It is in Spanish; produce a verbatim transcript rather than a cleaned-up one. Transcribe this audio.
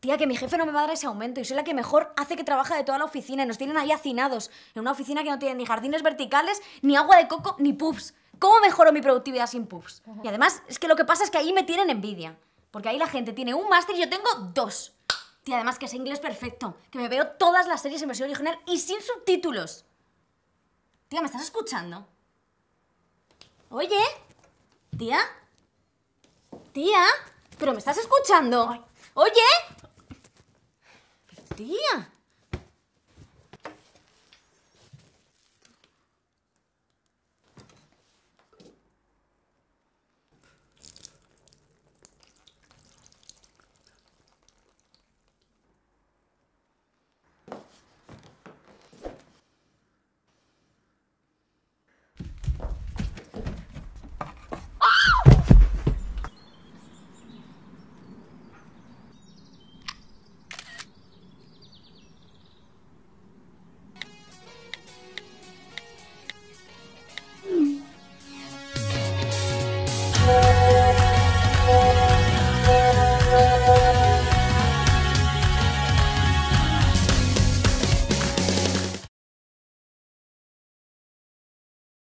Tía, que mi jefe no me va a dar ese aumento y soy la que mejor hace que trabaja de toda la oficina y nos tienen ahí hacinados. En una oficina que no tiene ni jardines verticales, ni agua de coco, ni pubs. ¿Cómo mejoro mi productividad sin pubs? Y además, es que lo que pasa es que ahí me tienen envidia. Porque ahí la gente tiene un máster y yo tengo dos. Tía, además que sé inglés perfecto. Que me veo todas las series en versión original y sin subtítulos. Tía, ¿me estás escuchando? Oye. Tía. Tía. ¿Pero me estás escuchando? Oye. Tía.